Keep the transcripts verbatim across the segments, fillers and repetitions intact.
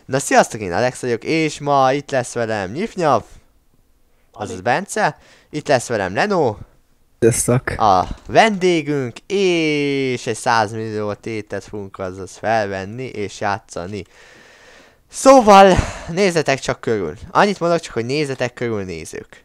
Na sziasztok, én Alex vagyok, és ma itt lesz velem Nyifnyaf, azaz Bence, itt lesz velem Leno, Sziasztok. a vendégünk, és egy száz millió tétet fogunk azaz felvenni és játszani. Szóval, nézzetek csak körül. Annyit mondok csak, hogy nézzetek körül, nézők.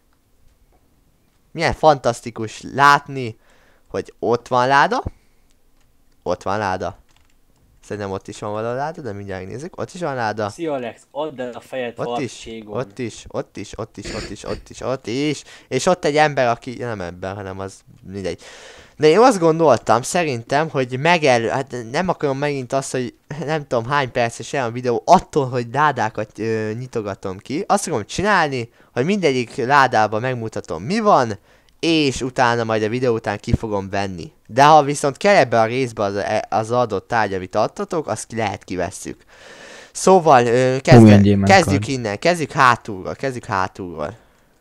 Milyen fantasztikus látni, hogy ott van láda, ott van láda. Szerintem ott is van valahol láda, de mindjárt nézzük. Ott is van láda. Szia Alex, add el a fejed Ott is, harcségon. ott is, ott is, ott is, ott is, ott is, ott is. És ott egy ember, aki nem ember, hanem az mindegy. De én azt gondoltam, szerintem, hogy megelő, hát nem akarom megint azt, hogy nem tudom hány perces olyan videó, attól, hogy ládákat ö, nyitogatom ki. Azt akarom csinálni, hogy mindegyik ládában megmutatom mi van, és utána majd a videó után ki fogom venni. De ha viszont kell ebbe a részbe az, az adott tárgy, amit adtatok, azt ki lehet kivesszük. Szóval, ö, kezde, kezdjük innen, kezdjük hátulról, kezdjük hátulról.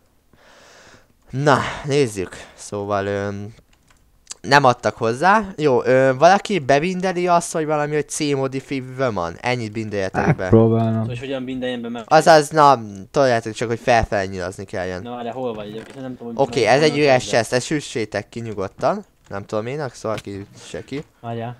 Na, nézzük. Szóval, ö, nem adtak hozzá. Jó, ö, valaki bebindeli azt, hogy valami, hogy C-modi fívve van. Ennyit bindeljetek be. Próbálom. Szóval, hogy hogyan bindeljen be meg. Azaz, na, tudjátok csak, hogy felfelé nyilazni kelljen. Na, de hol vagy? Nem tudom, Oké, okay, ez egy üres chest, ezt süssétek ki nyugodtan. Nem tudom én, szóval ki se ki. Várjál.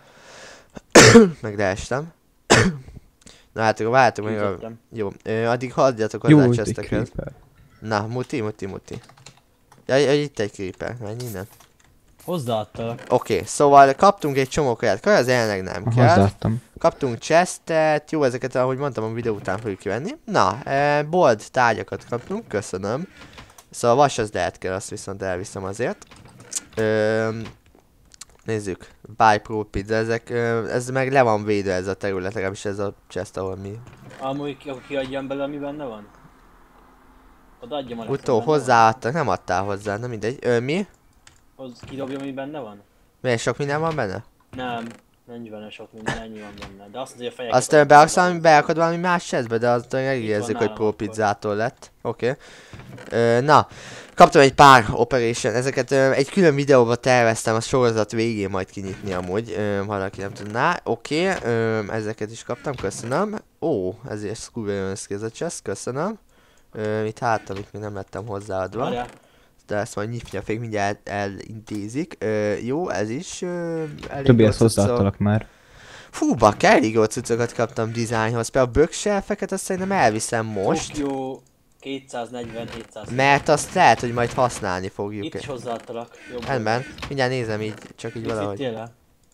Meg leestem. Na hát, akkor várjátok meg a... Jó, ö, addig hagyjatok hozzá a chesteket. Na, muti, muti, muti. Ja, ja, itt egy creeper, menj innen. Hozzáadtalak. Oké, okay, szóval kaptunk egy csomó kaját, kaj az jelenleg nem kell. Hozzáadtam. Kaptunk chestet, jó, ezeket ahogy mondtam a videó után fogjuk kivenni. Na, e, bold tárgyakat kaptunk, köszönöm. Szóval vas az lehet kell, azt viszont elviszem azért. Ö, nézzük, buy pro pizza, ezek, ö, ez meg le van védve ez a terület, legalábbis ez a chest, ahol mi. Amúgy ki, kiadjam bele, ami benne van? Odaadjam a Utó, hozzáadtak, nem adtál hozzá, nem mindegy. Ö, mi? Hoz, kidobjam, ami benne van? Miért sok minden van benne? Nem, nincs benne sok minden, ennyi van benne. De azt mondja, a fejek... Azt beaksz, beakad valami más chestbe, de azt megérzik, hogy pro pizzától lett. Oké. Okay. Na, kaptam egy pár operation, ezeket ö, egy külön videóba terveztem a sorozat végén majd kinyitni amúgy, ö, valaki nem tudná. Oké, okay. Ezeket is kaptam, köszönöm. Ó, ezért Scooby ez a chest, köszönöm. Ö, itt hátam, itt még nem lettem hozzáadva. Várjál. De ezt majd Nyifnyafék mindjárt elintézik. Ö, jó, ez is ö, elég Többi ezt hozzáadtalak már. Fú, bakker, elég jó cuccokat kaptam dizájnhoz. Például a bökselfeket azt szerintem elviszem most. Tokyo kétszáznegyven hétszáz. Mert azt lehet, hogy majd használni fogjuk. Itt is hozzáadtalak. Rendben, mindjárt nézem így, csak így valahogy. Itt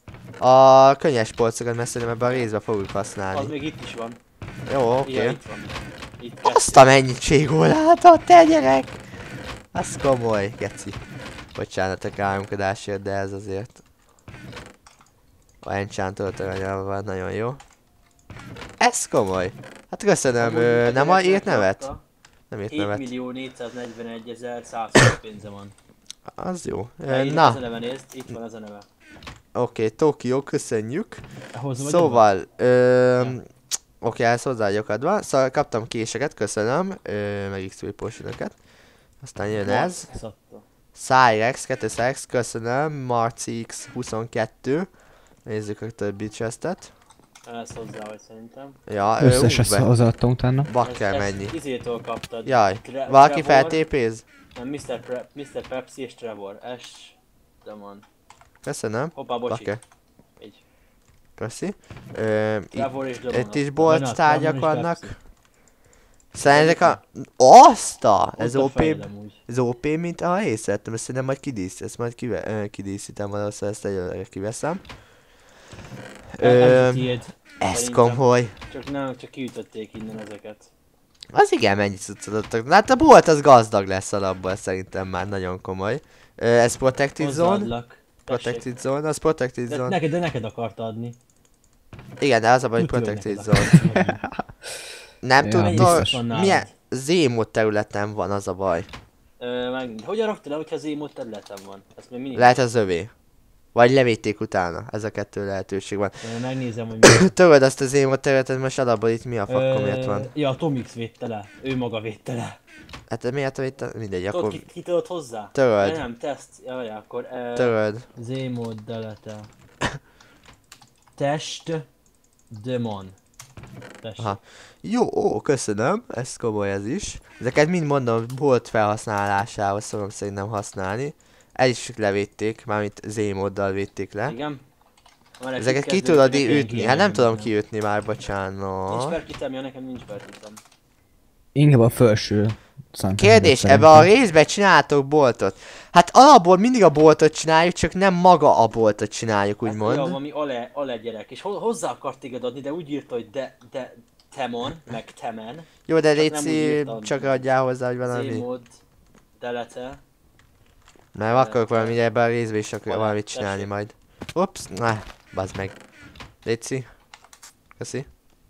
a könnyes polcokat, mert szerintem ebben a részben fogjuk használni. Az még itt is van. Jó, oké. Okay. Ja, azt a mennyiségű látott, te gyerek! Az komoly, geci. Bocsánat a káromkodásért, de ez azért... A enchantolt aranyal van, nagyon jó. Ez komoly. Hát köszönöm, ö, nem a írt nevet? Nem írt nevet. hét millió négyszáznegyvenegy-ezer-száz pénze van. Az jó. Ö, na. Ez a neve, nézd, itt van ez a neve. Oké, okay, Tokió, köszönjük. Hozzá szóval, ö, oké, okay, ez hozzáadjuk adva. Szóval kaptam késeket, köszönöm. Ö, meg X P potionokat. Aztán jön ez. Cyrex, kettő Cyrex, köszönöm. Marci X huszonkettő. Nézzük a többi chestet. Ez hozzá vagy szerintem. Ja, összes ezt hozzáadtam utána. Bakker mennyi. Izétől kaptad. Jaj, valaki feltépéz? Nem, miszter Pre miszter Pepsi és Trevor. S... Demon. Köszönöm. Hoppá, bocsi. Bakker. Így. Köszi. Ö, Trevor és Demon. itt is bolt tárgyak vannak. Szerintem ezek a... Azt a! Ez o pé... Ez o pé, mint a észrevettem, ezt szerintem majd kidísz, ezt majd kive, ö, kidíszítem valószínűleg, ezt egyelőre kiveszem. Ö, ez komoly. Csak nem, csak kiütötték innen ezeket. Az igen, mennyit cuccot adtak. Hát a bolt az gazdag lesz alapból, szerintem már nagyon komoly. Ö, ez Protected Zone. Protected Zone, az Protected Zone. De neked, de neked akarta adni. Igen, de az a baj, hogy Protected Zone. Nem tudod, milyen Z-mod területen van, az a baj. Ö, meg, hogyan raktad el, hogyha Z-mod területen van? Ezt még mindig... Lehet az övé. Vagy levédték utána, ez a kettő lehetőség van. Ö, megnézem, hogy mi. Töröd azt az Z-mod területet, most alapból itt mi a fakkor miért van? Ja, Tomix védte le, ő maga védte le. Hát miért védte? Mindegy, tudod, akkor... Ki, ki tudod hozzá? Töröd. Nem, teszt, jaj, akkor... Uh, Töröd. Z-mod delete. Test... Demon. Tessék. Aha. Jó, ó, köszönöm, ez komoly ez is. Ezeket mind mondom, bolt felhasználásához szokom szerintem használni. El is levédték, mármint Z-móddal védték le. Igen. Van egy Ezeket ki kezdő, tudod nekem ütni? ilyen Hát nem tudom minden. kiütni már, Nincs bocsánat. perkitem, ja, nekem nincs perkitem. Inkább a felső szantiméter Kérdés, ebbe a részbe csináltok boltot? Hát alapból mindig a boltot csináljuk, csak nem maga a boltot csináljuk, Hát, ja, úgymond. valami ale, ale gyerek, és ho- hozzá akart téged adni, de úgy írta, hogy de, de, Temon, meg Temen. Jó, de Csak nem úgy léci, írtam. csak adjál hozzá, hogy valami. Z-mód, delete. Nem, akarok valami ebben a részbe is akar Valami, valamit csinálni tessék. majd. Ups, na, bazd meg. Léci. Köszi.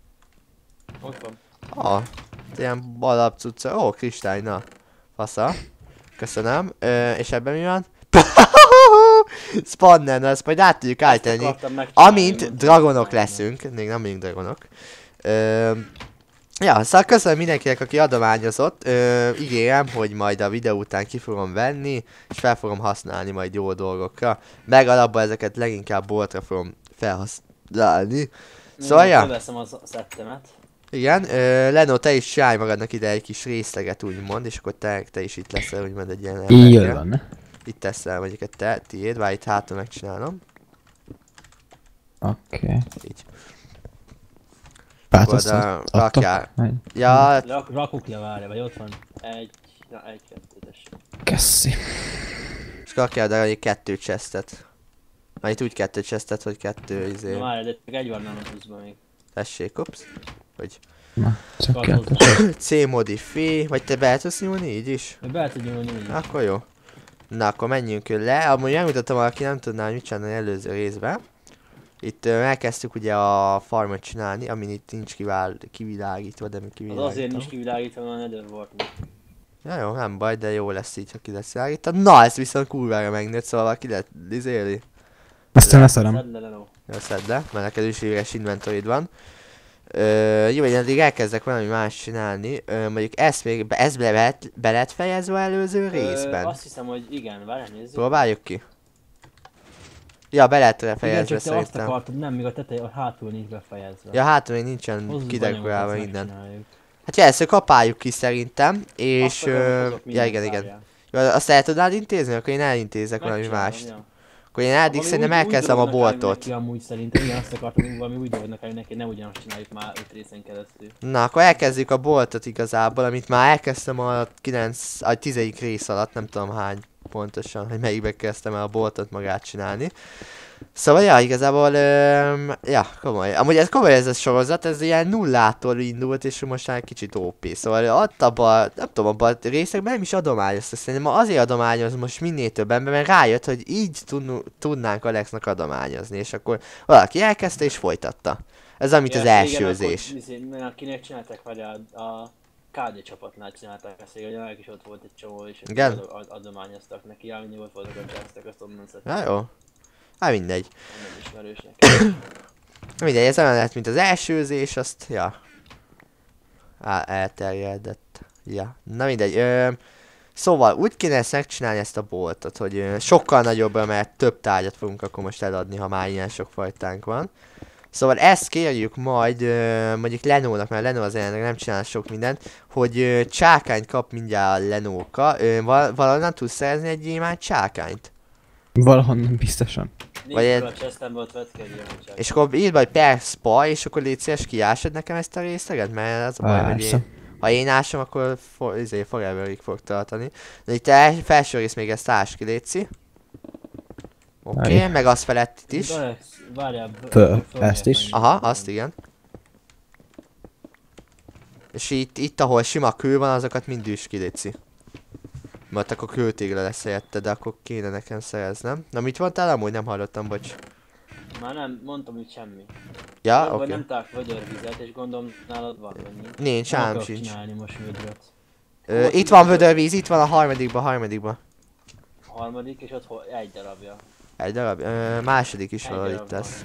Ott van. Ah, ilyen alapcucca. Ó, kristály, na. Fasza. Köszönöm. Ö, és ebben mi van? Spanner, na ezt majd át tudjuk Ezt állítani. akartam megcsinálni, Amint mondtam, dragonok hogy nem. leszünk. Még nem vagyunk dragonok. Ö, ja, szóval köszönöm mindenkinek, aki adományozott. Ö, ígérem, hogy majd a videó után ki fogom venni, és fel fogom használni majd jó dolgokra. Meg alapban ezeket leginkább boltra fogom felhasználni. Szóval, Én ja. Leveszem az a szettemet. Igen, ö, Leno, te is csinálj magadnak ide egy kis részleget, úgymond, és akkor te, te is itt leszel, úgymond egy ilyen Így emberke. van. Itt teszel mondjuk egy te, tiéd, várj, itt hátul megcsinálom. Oké. Okay. Így. Változtat? Oda rakjál. Vagy- Ja, Rak, rakuk le, várja, vagy ott van. Egy, na egy, kettő, tessék. Köszi. és rakjál oda egy kettő chestet. Már itt úgy kettő chestet, hogy kettő izé. Na várja, de csak egy van nálam pluszban még. Tessék, ups. Hogy Na, csak Kap kettő. hozzá. C-modify, vagy te be tudsz nyúlni így is? Hogy be tudjuk nyúlni úgy. Akkor jó. Na, akkor menjünk le. Amúgy megmutatom, aki nem tudná, hogy mit csinálni előző részben. Itt ö, elkezdtük ugye a farmot csinálni, amin itt nincs kivál, kivilágítva, de mi Az kivilágítva. azért nincs kivilágítva, mert a nether volt. Ja, jó, nem baj, de jó lesz így, ha ki lesz világítva. Na, ez viszont kurvára megnőtt, szóval ki lehet izélni. Aztán leszarom. Szedd le, Leno. Jó, szedd le, mert neked is üres inventorid van. Ö, jó, én addig elkezdek valami más csinálni. Ö, mondjuk ezt még, be, ez be lehet, be lett fejezve előző részben. Ö, azt hiszem, hogy igen, várjál, nézzük. Próbáljuk ki. Ja, be lett Igen, fejezve csak te azt szerintem. akartad, nem, még a teteje, a hátul nincs befejezve. Ja, hát még nincsen Hozzuk kidekorálva anyagokat, minden. megcsináljuk. Hát ja, ezt kapáljuk ki szerintem, és... Azt akarom, Ö, hozok ja, mindent, igen, igen. várjál. Jó, azt el tudnád intézni? Akkor én elintézek valami Megcsinálom, mást. ja. Akkor én addig Valami szerintem új- új elkezdem a dolognak állunk boltot. neki amúgy szerintem, igen, azt akartam, hogy valami új dolognak állunk neki, ne ugyanazt csináljuk már öt részen keresztül. Na, akkor elkezdjük a boltot igazából, amit már elkezdtem a kilenc, a tizedik rész alatt, nem tudom hány pontosan, hogy melyikbe kezdtem el a boltot magát csinálni. Szóval, ja, igazából, öm, ja, komoly. Amúgy ez komoly ez a sorozat, ez ilyen nullától indult, és most már kicsit ó pé. Szóval ott abban, nem tudom, abban a részekben nem is adományozta. Szerintem azért adományoz most minél több ember, mert rájött, hogy így tudnu, tudnánk Alexnak adományozni, és akkor valaki elkezdte és folytatta. Ez amit az elsőzés. Igen, akkor kinek csinálták, vagy a, a ká dé csapatnál csinálták ezt, hogy a is ott volt egy csomó, és Igen? ad, ad, adományoztak neki, ja, mindig ott voltak a csesztek, azt onnan szedtek. Ja, jó. Hát mindegy. Nem ismerős neki. Mindegy, ez olyan lett, mint az elsőzés, azt, ja. Á, elterjedett. Ja, na mindegy. Ö, szóval úgy kéne ezt megcsinálni, ezt a boltot, hogy ö, sokkal nagyobbra, mert több tárgyat fogunk akkor most eladni, ha már ilyen sok fajtánk van. Szóval ezt kérjük majd, ö, mondjuk Lenónak, mert Lenó az jelenleg nem csinál sok mindent, hogy ö, csákányt kap mindjárt a Lenóka. Ö, val valahonnan tudsz szerezni egy gyémánt csákányt? Valahonnan biztosan. Nincs Vagy fel egy- a chestembe, ott vett ki egy ilyen csak. És akkor írd majd per spa, és akkor légy szíves, kiásod nekem ezt a részleget, mert az a baj, hogy Persze. én, ha én ásom, akkor for, izé, foreverig fog tartani. De itt a felső rész még ezt ás ki, létszi. Oké, okay, Várj. meg az felett itt is. Alex, várjál, b- Föl, föl ezt miért is. menni? Aha, azt igen. És itt, itt ahol sima kő van, azokat mind üss ki, létszi. Mert akkor kőtégla lesz helyette, de akkor kéne nekem szereznem. Na mit mondtál? Amúgy nem hallottam, bocs. Már nem, mondtam, hogy semmi. Ja, Vagy oké. nem tárk vödörvizet, és gondolom nálad van, vagy nincs. Nincs, Nem ám akarok sincs. csinálni most vödröt. Ö, Hol itt tudod, van hogy vödörvíz, itt van a harmadikba, harmadikba. A harmadik, és ott hol, egy darabja. Egy darab, ö, második is Egy valahogy darab itt lesz.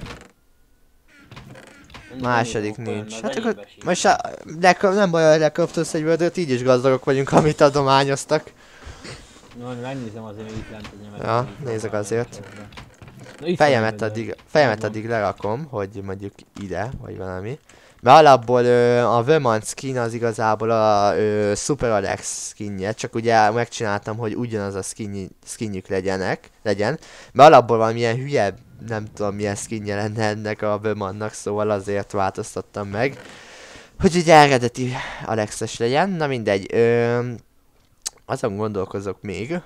van. Második Ennyi nincs. az Hát enyémbe akkor sincs. most a, lekap, nem baj, hogy lekaptasz egy vödröt, így is gazdagok vagyunk, amit adományoztak. No, megnézem azért, hogy itt lent egy nyemet. Ja, nézek azért. Na, itt van Fejemet vödör. addig, fejemet Megvan. addig lerakom, hogy mondjuk ide, vagy valami. Mert alapból ö, a Vermont skin az igazából a ö, Super Alex skinje, csak ugye megcsináltam, hogy ugyanaz a skin, skinjük legyenek, legyen. Mert alapból valamilyen hülye, nem tudom milyen skinje lenne ennek a Vermontnak, szóval azért változtattam meg. Hogy ugye eredeti Alexes legyen, na mindegy. Ö, azon gondolkozok még.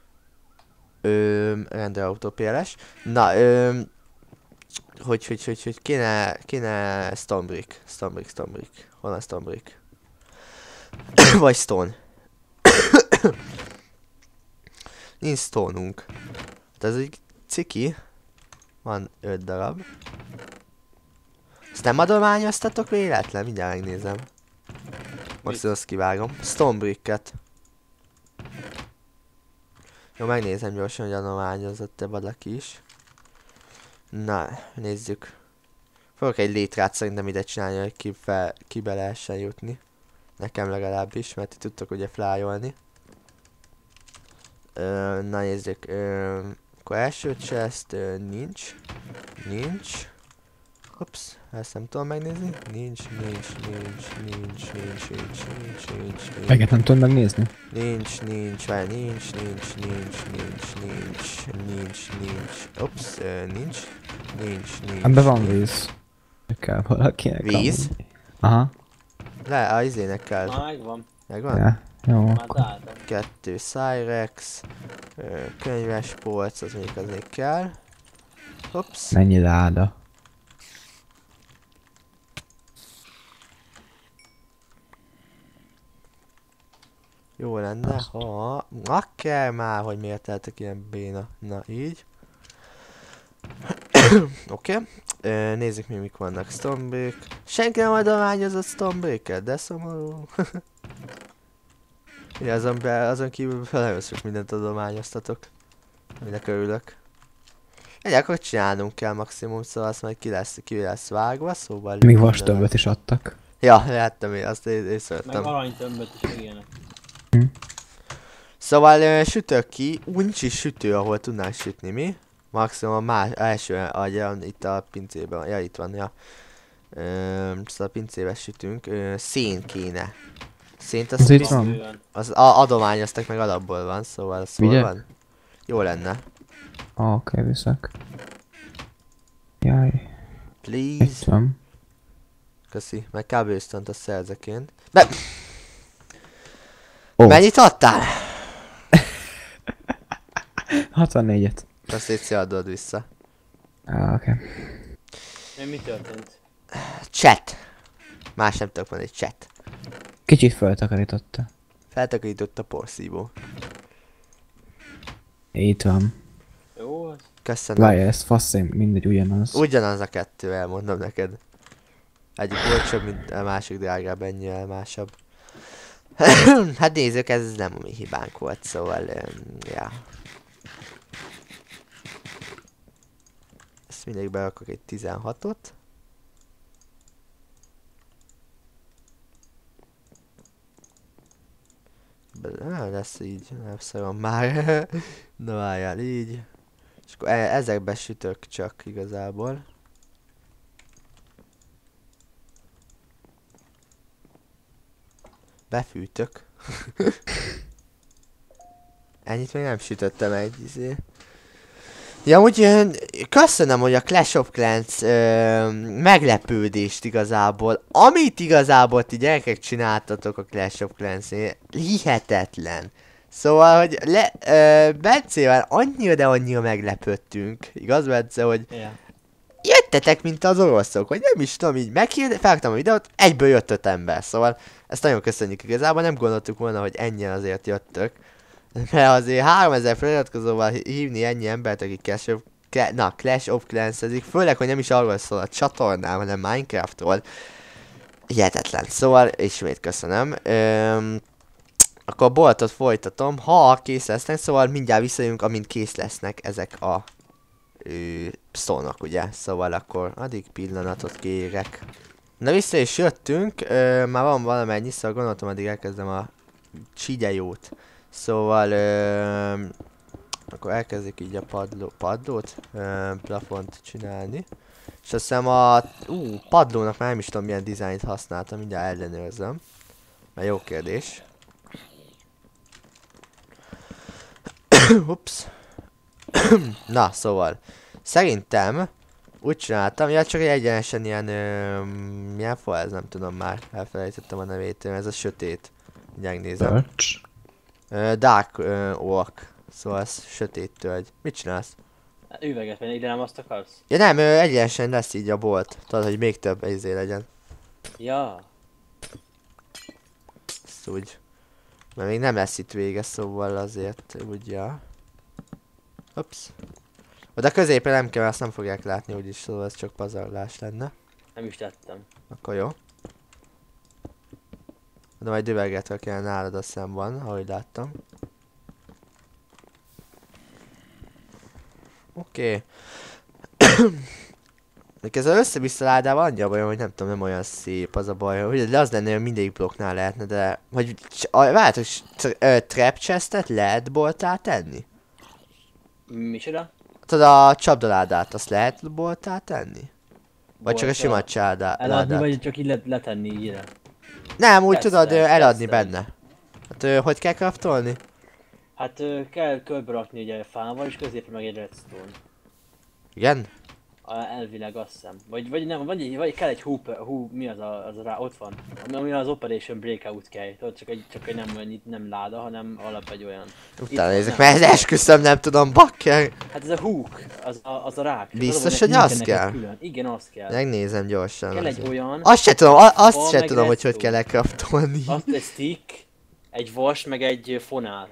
Ö, rendre autópéles. Na, ö, hogy, hogy, hogy, hogy kéne, kéne Stonebrick, Stonebrick, Stonebrick. Hol a Stonebrick? Vagy Stone. Nincs Stone-unk. Hát ez egy ciki. Van öt darab. Ezt nem adományoztatok véletlen? Mindjárt megnézem. Most azt kivágom. Stonebricket. Jó, megnézem gyorsan, hogy adományozott-e valaki is. Na, nézzük. Fogok egy létrát szerintem ide csinálni, hogy ki, fel, ki be lehessen jutni. Nekem legalábbis, mert itt tudtok ugye flyolni. Ö, na nézzük. Ö, akkor első chest ö, nincs. Nincs. Ups, ezt nem tudom megnézni. Nincs, nincs, nincs, nincs, nincs, nincs, nincs, nincs, nincs. Meget nem tudod megnézni? Nincs, nincs, várj, nincs, nincs, nincs, nincs, nincs, nincs, nincs. Ups, ö, nincs. Nincs, nincs. Ebben van víz. Kell valakinek. Víz? amúgy. Aha. Le, a izének kell. Na, megvan. Megvan? Ja. Jó. Már akkor- találtam. Kettő Cyrex. Ö, könyves polc, az még az még kell. Ups. Mennyi láda? Jó lenne, ha... Na kell már, hogy miért tehetek ilyen béna. Na, így. Oké. Okay. Nézzük mi mik vannak. Stormbreak. Senki nem adományozott Stormbreaket, de szomorú. Ja, azon, be, azon kívül nagyon sok mindent adományoztatok. Aminek örülök. Egy akkor csinálnunk kell maximum, szóval azt majd ki lesz, ki lesz vágva, szóval... Még vastömböt is adtak. Ja, láttam én, azt én, én Meg szerettem. aranytömböt is, meg ilyenek. Szóval ö, sütök ki, úgy nincs is sütő, ahol tudnánk sütni, mi? Maximum a más, első, ahogy itt a pincében van, ja itt van, ja. Ö, szóval a pincébe sütünk, ö, szén kéne. Szént Az azt itt biz- van. Bőven. az a, adományoztak meg alapból van, szóval az hol Ugye? van? Jó lenne. Ah, oké, viszek. Jaj. Please. Itt van. Köszi, meg kábelsztant azt szerzek én. Be... Ó. Mennyit adtál? hatvannégyet. Azt légy szíves, adod vissza. Ah, oké. Mi, mi történt? Chat. Más nem tudok mondani, chat. Kicsit feltakarította. Feltakarított a porszívó. Itt van. Jó, az. Köszönöm. Várja, ez faszén, mindegy ugyanaz. Ugyanaz a kettő, elmondom neked. Egyik olcsóbb, mint a másik drágább, ennyivel másabb. Hát nézzük, ez nem a mi hibánk volt, szóval... Um, ja. Ezt mindig berakok egy tizenhatot. Be- lesz így, nem szarom már. Na várjál, így. És akkor e- ezekbe sütök csak igazából. Befűtök. Ennyit még nem sütöttem egy izé. Ja, úgy ö, köszönöm, hogy a Clash of Clans ö, meglepődést igazából, amit igazából ti gyerekek csináltatok a Clash of Clans-nél, hihetetlen. Szóval, hogy le, ö, Bencével annyira, de annyira meglepődtünk, igaz Bence, hogy Yeah. jöttetek, mint az oroszok, vagy nem is tudom, így meghírd, felraktam a videót, egyből jött öt ember, szóval ezt nagyon köszönjük igazából, nem gondoltuk volna, hogy ennyien azért jöttök. Mert azért háromezer feliratkozóval hívni ennyi embert, aki Clash of, Cla- na, Clash of Clans-ezik, főleg, hogy nem is arról szól a csatornám, hanem Minecraftról. Hihetetlen, szóval ismét köszönöm. Öm, akkor a boltot folytatom, ha kész lesznek, szóval mindjárt visszajövünk, amint kész lesznek ezek a ö, sztónok, ugye? Szóval akkor addig pillanatot kérek. Na vissza is jöttünk, ö, már van valamennyi, szóval gondoltam addig elkezdem a csigyejót. Szóval ö, akkor elkezdjük így a padló, padlót, ö, plafont csinálni. És azt hiszem a ú, padlónak már nem is tudom milyen dizájnt használtam, mindjárt ellenőrzöm. Mert jó kérdés. Ups. Na, szóval. Szerintem úgy csináltam, ja csak egy egyenesen ilyen, ö, milyen fa ez, nem tudom már, elfelejtettem a nevét, ez a sötét. Mindjárt nézem. Birch. Ö, Dark ö, Oak, szóval ez sötét tölgy. Mit csinálsz? Üveget, mert ide nem azt akarsz? Ja nem, ö, egyenesen lesz így a bolt, tudod, hogy még több izé legyen. Ja. Ezt úgy. Mert még nem lesz itt vége, szóval azért úgy, ja. Ups. Oda középre nem kell, azt nem fogják látni úgyis, szóval ez csak pazarlás lenne. Nem is tettem. Akkor jó. De majd üvegetve kell nálad, a szem van, ahogy láttam. Oké. Okay. Ez az össze-vissza ládával annyi a bajom, hogy nem tudom, nem olyan szép az a baj, hogy az lenne, hogy mindegyik blokknál lehetne, de... Vagy várj, hogy trap chestet lehet boltá tenni? Micsoda? Tudod, a csapdaládát azt lehet boltá tenni? Vagy csak a Boltá? sima csádá- Eladni, ládát? vagy csak így le- letenni ide? Nem, úgy Tesztel, tudod ö, eladni tesztel. benne. Hát ö, hogy kell craftolni? Hát ö, kell körbe rakni ugye fával, és középre meg egy redstone. Igen? A, elvileg azt hiszem. Vagy, vagy nem, vagy, vagy kell egy hoop, hú, mi az a, az a rá, ott van. Ami, ami az Operation Breakout kell. Tudod, csak egy, csak egy nem, olyan- nem láda, hanem alap egy olyan. Utána Itt nézek, nem. mert ez esküszöm, nem tudom, bakker. Hát ez a hook, az a, az a rák. Biztos, Valóban hogy az nincsenek kell? Külön. Igen, az kell. Megnézem gyorsan. Kell egy olyan, Azt se tudom, a- azt Fa se meg tudom, hogy hogy redstone. kell lecraftolni. azt egy stick, egy vas, meg egy fonál.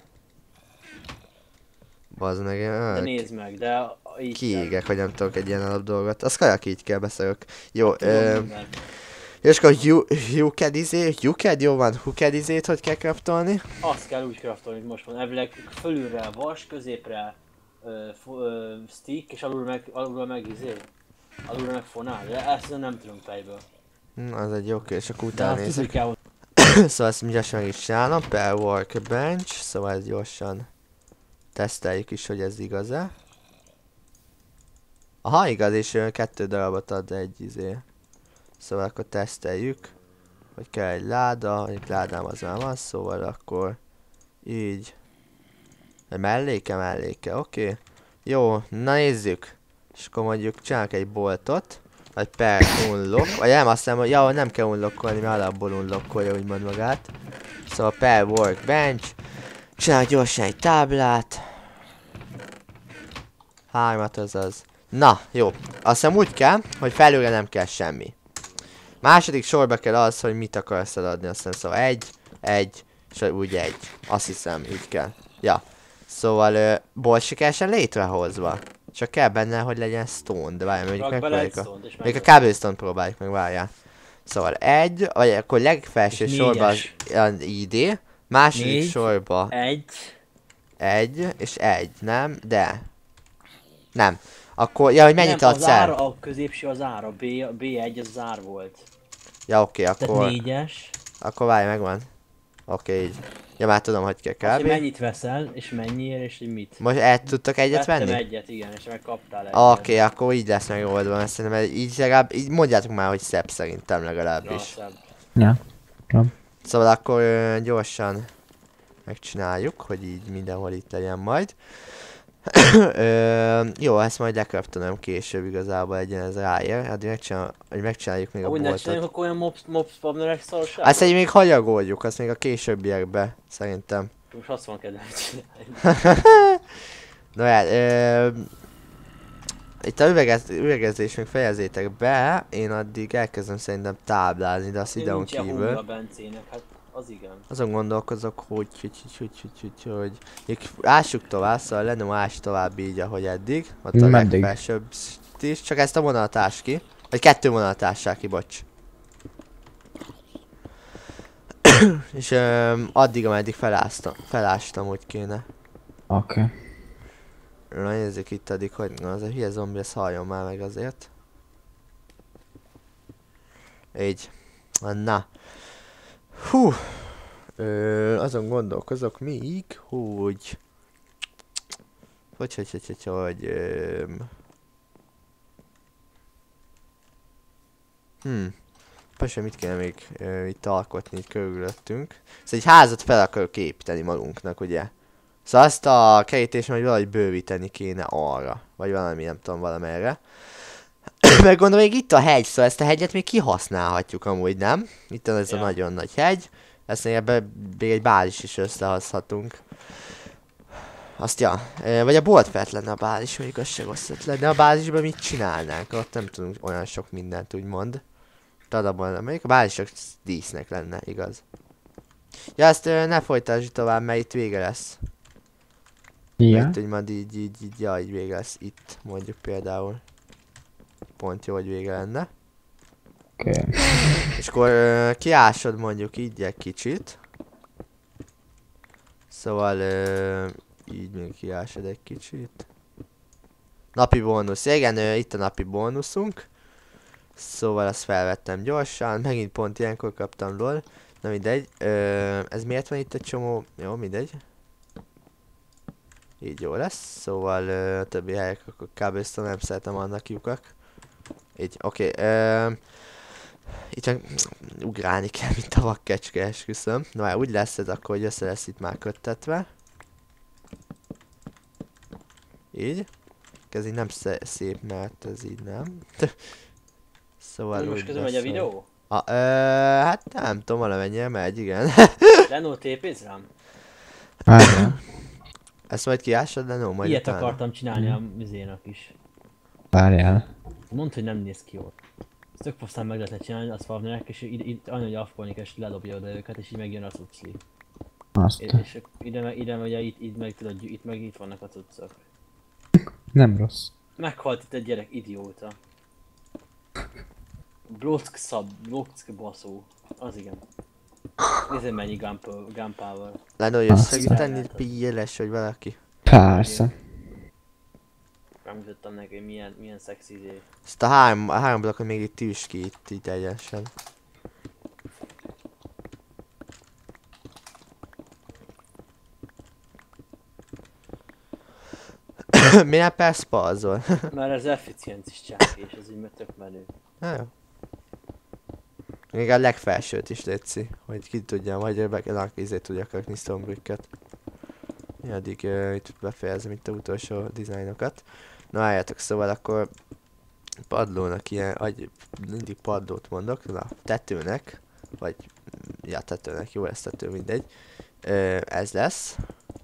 Bazd meg, De ö, nézd meg, de a- így kell. kiégek, hogy nem tudok egy ilyen alap dolgot. Az kajak így kell beszélök. Jó, Tudom ö, minden. és akkor Huked izé, Huked, jó van, Huked izét, hogy kell craftolni? Azt kell úgy craftolni, hogy most van. Elvileg fölülre vas, középre ö, fo- ö, stick, és alulra meg, alulra meg izé. Alulra meg fonál, de ezt nem tudom fejből. Hm, az egy jó kérdés, akkor De utána azt tudni nézek. kell, hogy Szóval ezt gyorsan meg is csinálom, per workbench, szóval ezt gyorsan teszteljük is, hogy ez igaz-e. Aha, igaz, és ö, kettő darabot ad egy izé. Szóval akkor teszteljük, hogy kell egy láda, egy ládám az már van, szóval akkor így. Egy melléke, melléke, oké. Okay. Jó, na nézzük. És akkor mondjuk csinálok egy boltot, vagy per unlock, vagy nem, azt hiszem, hogy ja, nem kell unlockolni, mert alapból unlockolja úgymond magát. Szóval per workbench, csinálok gyorsan egy táblát. Hármat azaz. Na, jó. Azt hiszem úgy kell, hogy felülre nem kell semmi. Második sorba kell az, hogy mit akarsz eladni, azt hiszem, szóval egy, egy, és úgy egy. Azt hiszem, így kell. Ja. Szóval, ö, bolt sikeresen létrehozva. Csak kell benne, hogy legyen stone, de várjál, mondjuk rak bele egy megpróbáljuk a... stone-t, és Még a meg... cobblestone próbáljuk meg, várjál. Szóval egy, vagy akkor legfelső És sorban az négyes. az I D, második Négy. sorba Egy, egy, és egy, nem? De. Nem. Akkor, ja, hogy mennyit nem, adsz az el? ára, a középső az ára, B, B egy az zár volt. Ja, oké, Tehát akkor, négyes. akkor várj, megvan. Oké, így. Ja, már tudom, hogy kell Azt, hogy kb. mennyit veszel, és mennyiért, és hogy mit. Most el tudtok egyet Vettem venni? egyet, igen, és meg kaptál egyet. Oké, akkor így lesz megoldva, mert szerintem így legalább, így mondjátok már, hogy szebb szerintem Ja, legalábbis. szebb. Ja. Szóval akkor ö, gyorsan megcsináljuk, hogy így mindenhol itt legyen majd. ö, jó, ezt majd lekraftonom később igazából egyen ez ráér, addig megcsinál, hogy megcsináljuk még a Úgy ne boltot. csináljunk, akkor olyan mob, mob spawnerek szarosát? Azt egy még hagyagoljuk, azt még a későbbiekbe, szerintem. Most azt van kedvem csinálni. Na hát, ö, itt a üvegez, üvegezés még fejezzétek be, én addig elkezdem szerintem táblázni, de azt videón Nincs ilyen kívül. a bencének, hát az igen. Azon gondolkozok, hogy hogy hogy hogy hogy hogy hogy még ássuk tovább, szóval lenne ás tovább így, ahogy eddig. Ott a Meddig? legfelsőbb is, csak ezt a vonalat ás ki. Vagy kettő vonalat ássák ki, bocs. És öm, addig, ameddig feláztam, felástam, úgy kéne. Oké. Okay. Na nézzük itt addig, hogy na, az a hülye zombi, ez halljon már meg azért. Így. Na. Hú. Ö, azon gondolkozok még, hogy... Hogy, hogy, hogy, hogy, hogy... Öm... Hm. Persze mit kéne még uh, itt alkotni itt körülöttünk. Szóval egy házat fel akarok építeni magunknak, ugye? Szóval azt a kerítés majd valahogy bővíteni kéne arra. Vagy valami, nem tudom, valamerre. Meg gondolom, még itt a hegy, szóval ezt a hegyet még kihasználhatjuk amúgy, nem? Itt van ez ja. a nagyon nagy hegy. Ezt még ebben még egy bázis is összehozhatunk. Azt ja, vagy a bolt felt lenne a bázis, még az se rossz ötlet. De a bázisban mit csinálnánk? Ott nem tudunk olyan sok mindent úgymond. Darabban, még a bázisok dísznek lenne, igaz? Ja, ezt ne folytasd tovább, mert itt vége lesz. Igen. Itt úgymond így, így, így, ja, így vége lesz itt, mondjuk például. Pont jó, hogy vége lenne. Oké. Okay. És akkor uh, kiásod mondjuk így egy kicsit. Szóval uh, így még kiásod egy kicsit. Napi bónusz. Igen, uh, itt a napi bónuszunk. Szóval azt felvettem gyorsan. Megint pont ilyenkor kaptam lol. Na mindegy. Uh, ez miért van itt egy csomó? Jó, mindegy. Így jó lesz. Szóval uh, a többi helyek akkor kábelsztől nem szeretem annak lyukak. Így, oké. Okay, uh, itt csak ugrálni kell, mint a vakkecske, esküszöm. Na már úgy lesz ez akkor, hogy össze lesz itt már köttetve. Így. Ez így nem szép, mert ez így nem. Szóval most közben megy a videó? A, ö, hát nem tudom, valamennyire megy, igen. Lenó, tépész rám? Várjál. Ezt majd kiásod, Lenó? Majd ilyet utána. akartam csinálni a mizénak is. Várjál. Mondd, hogy nem néz ki jól. Ezt tök faszán meg lehetne csinálni a farmerek, és itt, itt annyi, hogy afkolni kell, és ledobja oda őket, és így megjön a cucli. Azt. És, és ide, meg, ide ugye itt, itt meg tudod, itt meg itt vannak a cuccok. Nem rossz. Meghalt itt egy gyerek, idióta. Block szab, block baszó. Az igen. Nézd mennyi gunpower. Lenó, jössz segíteni, piéles, hogy valaki. Persze. Megmutattam neki, hogy milyen, milyen szexi izé. Ezt a három, a három blokkot még itt tűz ki, itt, itt egyenesen. Milyen perc pauzol? Mert ez efficiencis csak, és ez így tök menő. Na jó. Még a legfelsőt is létszi, hogy ki tudja, majd be kell izét tudjak rakni Stonebricket. Mi addig uh, itt befejezem itt a utolsó dizájnokat. Na álljátok, szóval akkor padlónak ilyen, agy, mindig padlót mondok, na tetőnek, vagy ja tetőnek, jó lesz tető, mindegy. Uh, ez lesz.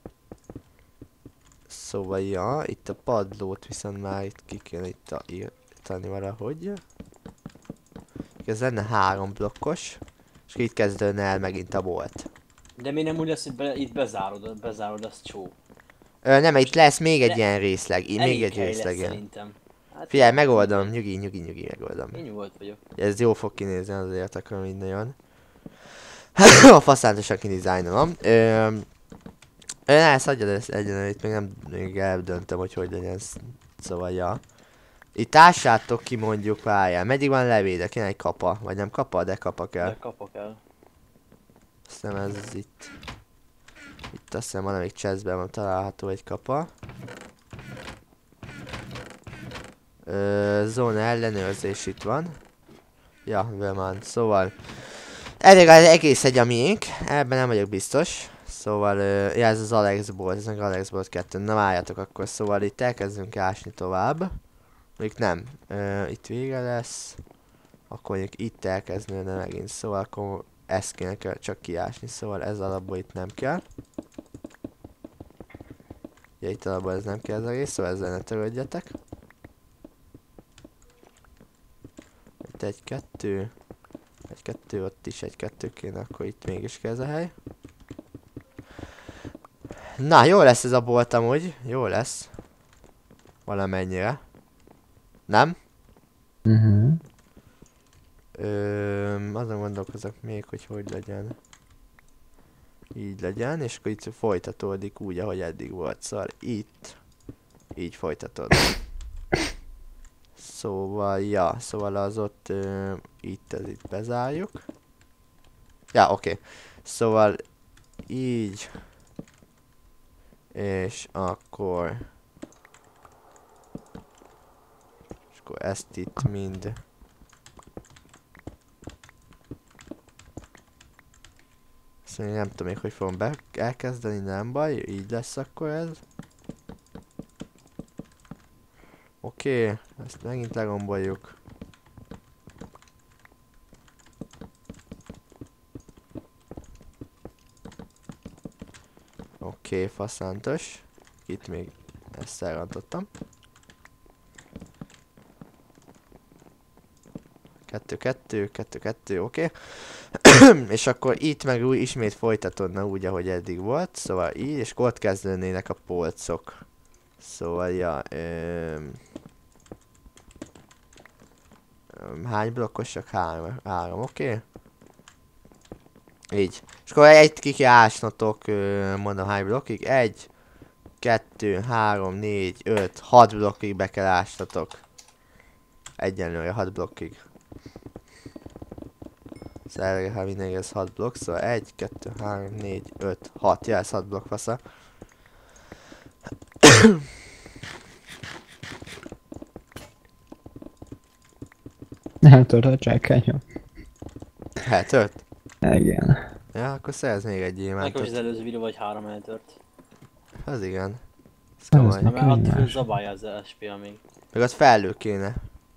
Szóval ja, itt a padlót viszont már itt ki kéne itt a, írtani valahogy. Ez lenne három blokkos, és itt kezdődne el megint a bolt. De mi nem úgy lesz, hogy be, itt bezárod, bezárod, az csó. Ö, nem, itt lesz még egy De ilyen részleg, így még egy részleg. Szerintem. Hát figyelj, megoldom, nyugi, nyugi, nyugi, megoldom. Én nyugodt vagyok. Ez jó fog kinézni, azért akarom így nagyon. A faszántosan kidizájnolom. Ö, ne, ezt adjad ezt egyenlően, itt még nem még eldöntöm, hogy hogy legyen ez. Szóval ja. Itt ássátok ki mondjuk, várjál, meddig van levéde, kéne egy kapa, vagy nem kapa, de kapa kell. De kapa kell. Azt hiszem ez itt. Itt azt hiszem valamelyik chestben van található egy kapa. Ö, zóna ellenőrzés itt van. Ja, van. Szóval elég az egész egy a miénk, ebben nem vagyok biztos. Szóval, ö, ja, ez az Alex Bolt, ez meg Alex Bolt kettő. Na várjatok akkor, szóval itt elkezdünk ásni tovább. Még nem, ö, itt vége lesz. Akkor mondjuk itt elkezdődne megint, szóval akkor ezt kéne kell csak kiásni, szóval ez alapból itt nem kell. Ja, itt alapból ez nem kell ez a rész, szóval ezzel ne törődjetek. Itt egy-kettő. Egy-kettő, ott is egy-kettő kéne, akkor itt mégis kell ez a hely. Na, jó lesz ez a bolt amúgy, jó lesz. Valamennyire. Nem? Mhm. Uh-huh. Öm, azon gondolkozok még, hogy hogy legyen. Így legyen, és akkor itt folytatódik úgy, ahogy eddig volt. Szóval itt, így folytatódik. Szóval, ja, szóval az ott, ö, itt, ez itt bezárjuk. Ja, oké. Okay. Szóval, így. És akkor... És akkor ezt itt mind... Szóval nem tudom még, hogy fogom be elkezdeni, nem baj, így lesz akkor ez. Oké, okay, ezt megint legomboljuk. Oké, okay, faszántos. Itt még ezt elrontottam. Kettő, kettő, kettő, kettő, oké. Okay. És akkor itt meg úgy ismét folytatódna úgy, ahogy eddig volt. Szóval így, és ott kezdődnének a polcok. Szóval, ja... Öm, öm, hány blokkosak? Három, három, oké. Okay. Így. És akkor egy ki kell ásnotok, mondom hány blokkig. Egy, kettő, három, négy, öt, hat blokkig be kell ásnotok. Egyenlőre hat blokkig. Szóval ha mindenki ez hat blokk, szóval egy, kettő, három, négy, öt, hat. Ja, ez hat blokk fasza. Nem tudod a csákányom. Eltört? Igen. Ja, akkor szerez még egy Nekem is az gyémántot. előző videó vagy három eltört. Az igen. Ez Az komoly. nekem Mert attól más. zabálja az es pé még. Meg ott felül kéne.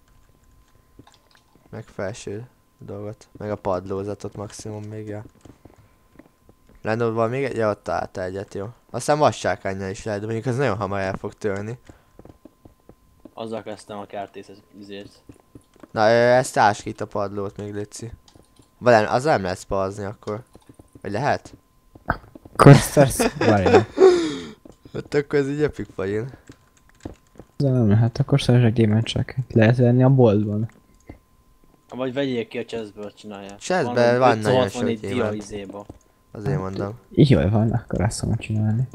Meg felső dolgot. Meg a padlózatot maximum még, ja. Lennod van még egy? Ja, ott találta egyet, jó. Aztán vassákánnyal is lehet, de mondjuk az nagyon hamar el fog törni. Azzal kezdtem a kertészet üzért. Na, ö, ezt ás ki itt a padlót még, létszi. Vagy nem, az nem lesz pazni akkor. Vagy lehet? Kosztersz, várjál. Hát akkor ez így epik fagyin. De nem lehet, akkor szerzs egy gyémánt csákányt. Lehet venni a boltban. Vagy vegyék ki a chestből, csinálják. Chestben van nagyon sok ötszázhatvannégy dia gyémánt. izéba. Azért mondom. Így jól van, akkor azt fogom csinálni.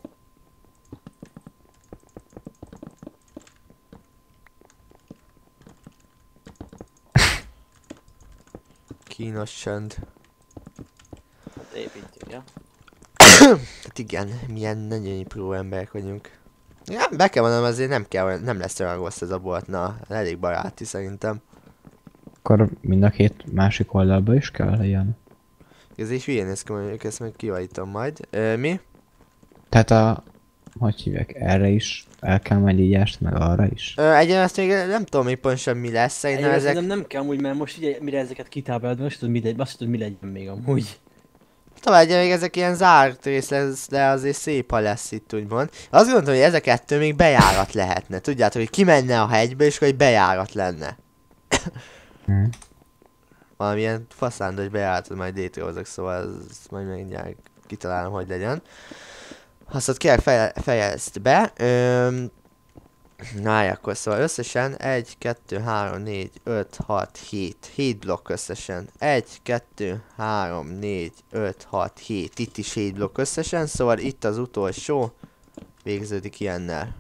Kínos csönd. Hát építjük, ja? Hát igen, milyen nagyon pró emberek vagyunk. Ja, be kell mondanom, azért nem kell, olyan- nem lesz olyan rossz ez a bolt, na, elég baráti szerintem. Akkor mind a két másik oldalba is kell legyen. Ez is hülyén néz ki, mondjuk ezt meg kivajítom majd. Ö, mi? Tehát a... Hogy hívják? Erre is el kell majd így ásni, meg arra is. Ö, egyen azt még nem tudom még pontosan mi lesz, szerintem Egyébként ezek... szerintem nem kell amúgy, mert most ugye mire ezeket kitáblálod, most tudod mi, legy- azt tudod mi legyen még amúgy. Tovább egyen még ezek ilyen zárt rész lesz, de azért szép, ha lesz itt úgymond. Azt gondolom, hogy ezek ettől még bejárat lehetne. Tudjátok, hogy kimenne a hegybe, és hogy bejárat lenne. Hm. Valamilyen faszándos bejáratot majd létrehozok, szóval ezt majd mindjárt kitalálom, hogy legyen. Azt ott kérlek feje, fejezd be. Öm, na, akkor szóval összesen egy, kettő, három, négy, öt, hat, hét. hét blokk összesen. egy, kettő, három, négy, öt, hat, hét. Itt is hét blokk összesen, szóval itt az utolsó végződik ilyennel.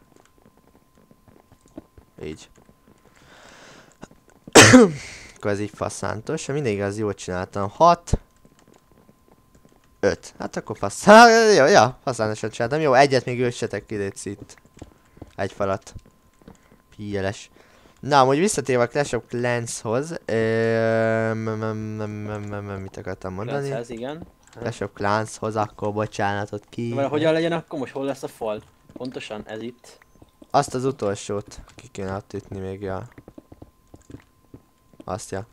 Így. Akkor ez így faszántos. Ha mindig az jól csináltam. hat. öt. Hát akkor fasz... Jó, ja, faszántosan csináltam. Jó, egyet még őssetek ki, légy itt. Egy falat. Híjeles. Na, amúgy visszatérve a Clash of Clans-hoz. Mit akartam mondani? Ez igen. Clash of Clans-hoz, akkor bocsánatot ki. Mert hogyan legyen akkor most, hol lesz a fal? Pontosan ez itt. Azt az utolsót ki kéne ott ütni még, ja. Azt, ja.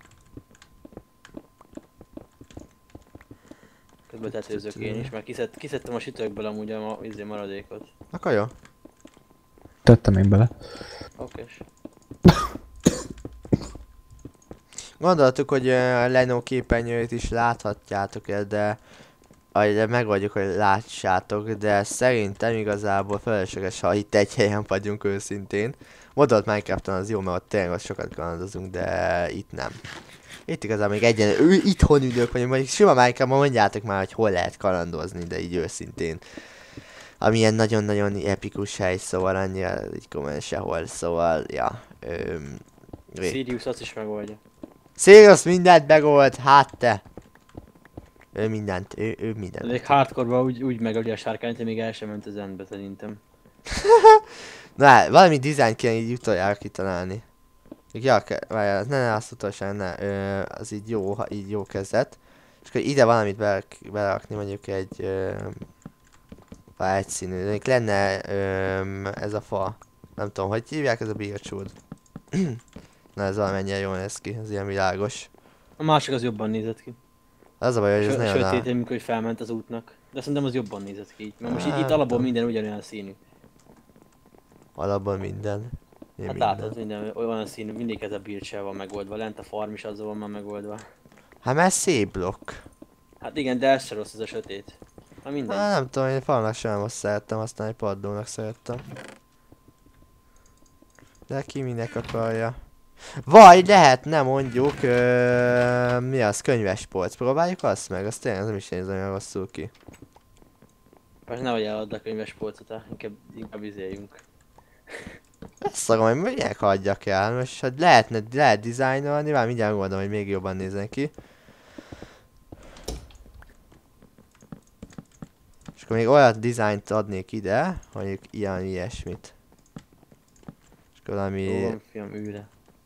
Közben tetőzök én is, mert kiszed, kiszedtem a sütőkből amúgy a ma, izé maradékot. Akkor jó. Tettem én bele. Okés. Gondoltuk, hogy uh, Leno képernyőjét is láthatjátok el, de ahogy megoldjuk, hogy lássátok, de szerintem igazából felesleges, ha itt egy helyen vagyunk őszintén. Modult Minecrafton az jó, mert ott tényleg ott sokat kalandozunk, de itt nem. Itt igazán még egyen, ő itthon ülök vagyunk, vagy sima Minecraftban mondjátok már, hogy hol lehet kalandozni, de így őszintén. Amilyen nagyon-nagyon epikus hely, szóval annyira így komolyan sehol, szóval, ja. Öm, Sirius azt is megoldja. Sirius mindent megold, hát te. Ő mindent, ő, ő mindent. Még hardcore-ban úgy, úgy megöli a sárkányt, hogy még el sem ment az endbe szerintem. Na, valami dizájnt kéne így utoljára kitalálni. Ja, várjál, ne, ne, azt utolsó, ne, ö, az így jó, ha így jó kezdet. És akkor ide valamit bele, belerakni, mondjuk egy... Ö, egy színű. Még lenne ö, ez a fa. Nem tudom, hogy hívják, ez a bircsúd. Na ez valamennyire jól néz ki, ez ilyen világos. A másik az jobban nézett ki. Az a baj, hogy ez nagyon Sötét, á... amikor hogy felment az útnak. De szerintem az jobban nézett ki így. Mert most itt, Hát, itt alapból nem. minden ugyanolyan színű. Alapban minden. Én Hát minden. látod, minden olyan színű, mindig ez a bircsel van megoldva. Lent a farm is azzal van már megoldva. Hát mert szép blokk. Hát igen, de ez se rossz, ez a sötét. Na mindegy. Hát nem tudom, én falnak sem azt szerettem, aztán egy paddónak szerettem. De ki minek akarja. Vagy lehetne mondjuk, ö, mi az, könyvespolc. Próbáljuk azt meg, azt tényleg nem is nézem olyan rosszul ki. Most nehogy eladd a könyves polcot, inkább, inkább izéljünk. Ezt szarom, hogy minek hagyjak el, most hát lehetne, lehet dizájnolni, már mindjárt gondolom, hogy még jobban nézzen ki. És akkor még olyan dizájnt adnék ide, mondjuk ilyen ilyesmit. És akkor valami... Jó van, fiam, ülj.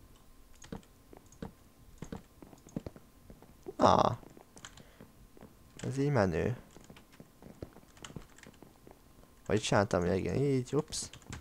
Ah. Ez így menő. Vagy csináltam, hogy igen, így, ups.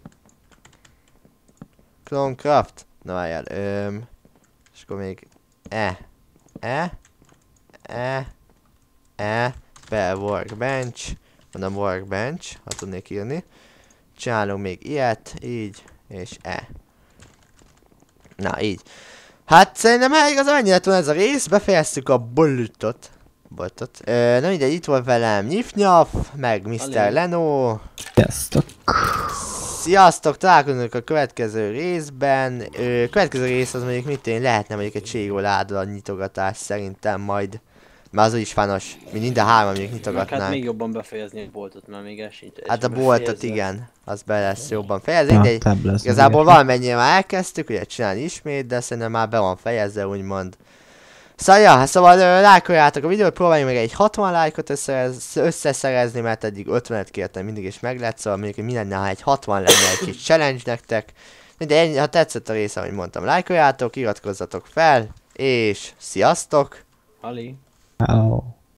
Clonecraft. Na várjál, öm. És akkor még E. E. E. E. Per workbench. Mondom workbench, ha tudnék írni. Csinálunk még ilyet, így, és E. Na, így. Hát szerintem elég az annyi lett volna ez a rész, befejeztük a boltot. Boltot. Ö, na mindegy, itt volt velem Nyif-Nyaf, meg miszter Alé. Leno. Sziasztok! Sziasztok, találkozunk a következő részben. Ö, következő rész az mondjuk mit én lehetne mondjuk egy ségóláda nyitogatás szerintem majd. Mert az is fanos, mint mind a hárman mondjuk Meg hát nyitogatnánk. még jobban befejezni a boltot, mert még ez sincs. Hát a boltot igen, az be lesz jobban fejezni, Ja, de tábla lesz igazából azért. valamennyire már elkezdtük ugye csinálni ismét, de szerintem már be van fejezve úgymond. Szóval ja, szóval ö, lájkoljátok a videót, próbáljunk meg egy hatvan lájkot összerez, összeszerezni, mert eddig ötvenet kértem mindig is meg lett, szóval mondjuk, hogy mi lenne, ha egy hatvan lenne egy kis challenge nektek. De ennyi, ha tetszett a rész, ahogy mondtam, lájkoljátok, iratkozzatok fel, és sziasztok! Ali. Hello.